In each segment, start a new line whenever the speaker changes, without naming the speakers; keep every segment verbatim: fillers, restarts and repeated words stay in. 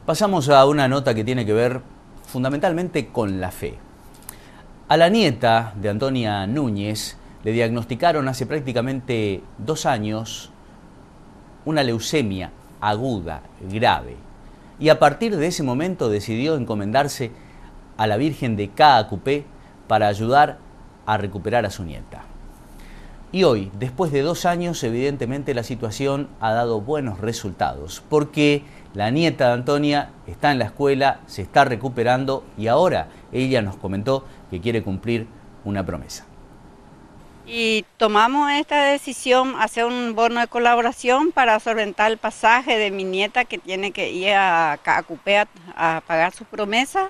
Pasamos a una nota que tiene que ver fundamentalmente con la fe. A la nieta de Antonia Núñez le diagnosticaron hace prácticamente dos años una leucemia aguda, grave. Y a partir de ese momento decidió encomendarse a la Virgen de Caacupé para ayudar a recuperar a su nieta. Y hoy, después de dos años, evidentemente la situación ha dado buenos resultados, porque la nieta de Antonia está en la escuela, se está recuperando y ahora ella nos comentó que quiere cumplir una promesa.
Y tomamos esta decisión, hacer un bono de colaboración para solventar el pasaje de mi nieta que tiene que ir a Caacupé a, a pagar su promesa.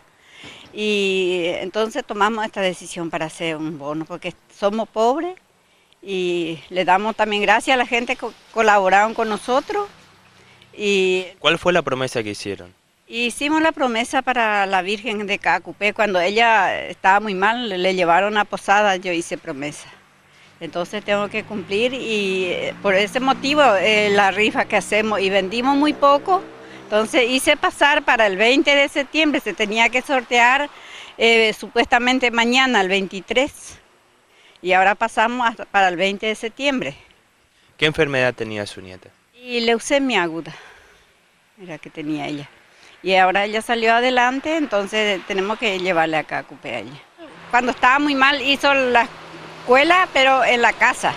Y entonces tomamos esta decisión para hacer un bono, porque somos pobres y le damos también gracias a la gente que colaboraron con nosotros. Y
¿Cuál fue la promesa que hicieron?
Hicimos la promesa para la Virgen de Caacupé. Cuando ella estaba muy mal, le llevaron a Posada, yo hice promesa. Entonces tengo que cumplir y por ese motivo eh, la rifa que hacemos y vendimos muy poco. Entonces hice pasar para el veinte de septiembre, se tenía que sortear eh, supuestamente mañana, el veintitrés. Y ahora pasamos hasta para el veinte de septiembre.
¿Qué enfermedad tenía su nieta?
Y leucemia aguda, era que tenía ella. Y ahora ella salió adelante, entonces tenemos que llevarle acá a Caacupé a ella. Cuando estaba muy mal hizo la escuela, pero en la casa.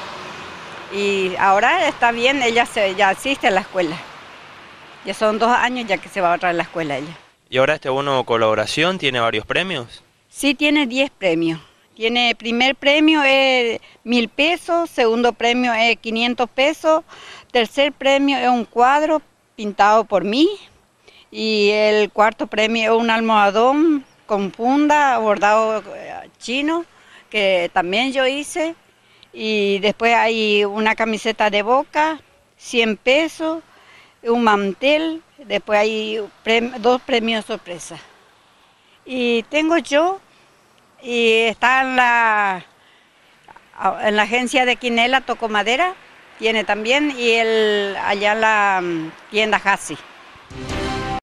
Y ahora está bien, ella se, ya asiste a la escuela. Ya son dos años ya que se va a otra a la escuela ella.
¿Y ahora este bono de colaboración tiene varios premios?
Sí, tiene diez premios. Tiene primer premio es mil pesos, segundo premio es quinientos pesos, tercer premio es un cuadro pintado por mí y el cuarto premio es un almohadón con funda bordado chino que también yo hice, y después hay una camiseta de Boca, cien pesos, un mantel, después hay prem- dos premios sorpresa. Y tengo yo, y está en la, en la agencia de Quinela, Toco Madera, tiene también, y el, allá en la tienda Hassi.